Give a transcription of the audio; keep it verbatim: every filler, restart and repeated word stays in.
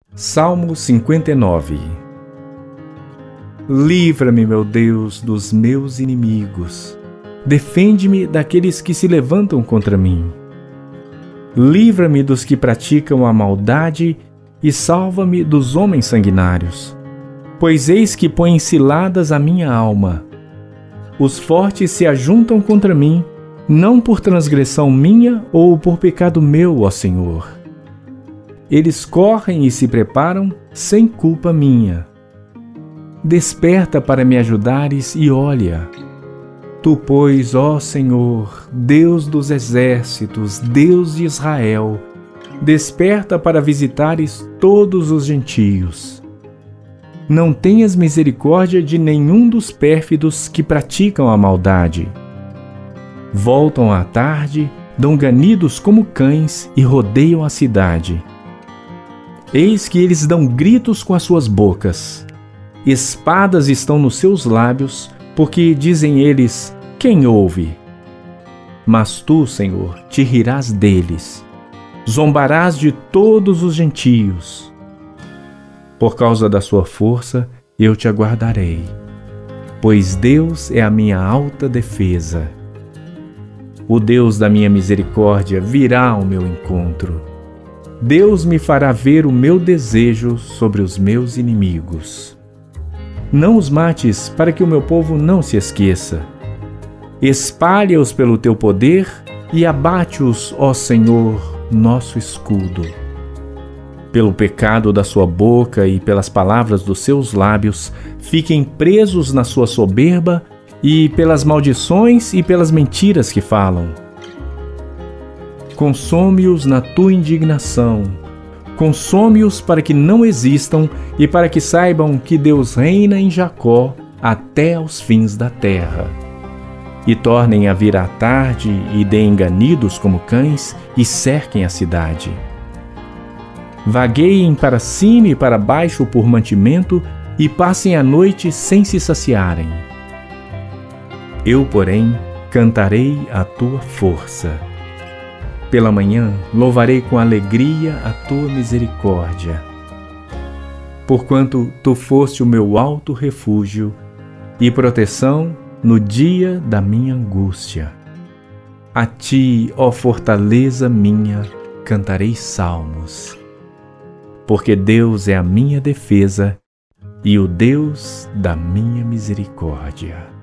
Salmo cinquenta e nove. Livra-me, meu Deus, dos meus inimigos. Defende-me daqueles que se levantam contra mim. Livra-me dos que praticam a maldade e salva-me dos homens sanguinários. Pois eis que põem ciladas a minha alma. Os fortes se ajuntam contra mim, não por transgressão minha ou por pecado meu, ó Senhor. Eles correm e se preparam sem culpa minha. Desperta para me ajudares e olha. Tu, pois, ó Senhor, Deus dos exércitos, Deus de Israel, desperta para visitares todos os gentios. Não tenhas misericórdia de nenhum dos pérfidos que praticam a maldade. Voltam à tarde, dão ganidos como cães e rodeiam a cidade. Eis que eles dão gritos com as suas bocas. Espadas estão nos seus lábios, porque dizem eles: quem ouve? Mas tu, Senhor, te rirás deles. Zombarás de todos os gentios. Por causa da sua força, eu te aguardarei, pois Deus é a minha alta defesa. O Deus da minha misericórdia virá ao meu encontro. Deus me fará ver o meu desejo sobre os meus inimigos. Não os mates, para que o meu povo não se esqueça. Espalha-os pelo teu poder e abate-os, ó Senhor, nosso escudo. Pelo pecado da sua boca e pelas palavras dos seus lábios, fiquem presos na sua soberba e pelas maldições e pelas mentiras que falam. Consome-os na tua indignação. Consome-os para que não existam e para que saibam que Deus reina em Jacó até aos fins da terra. E tornem a vir à tarde e deem ganidos como cães e cerquem a cidade. Vagueiem para cima e para baixo por mantimento e passem a noite sem se saciarem. Eu, porém, cantarei a tua força. Pela manhã, louvarei com alegria a tua misericórdia. Porquanto tu foste o meu alto refúgio e proteção no dia da minha angústia. A ti, ó fortaleza minha, cantarei salmos. Porque Deus é a minha defesa e o Deus da minha misericórdia.